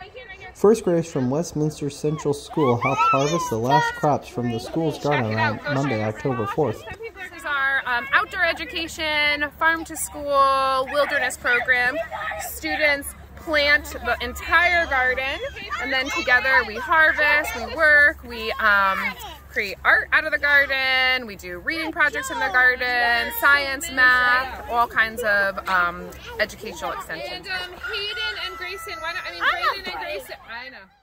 First graders from Westminster Central School helped harvest the last crops from the school's garden on Monday, October 4th. This is our outdoor education, farm to school, wilderness program. Students plant the entire garden, and then together we harvest, we work, we create art out of the garden, we do reading projects in the garden, science, math, all kinds of educational extensions. And Hayden and Grayson, Brayden and Grayson, I know.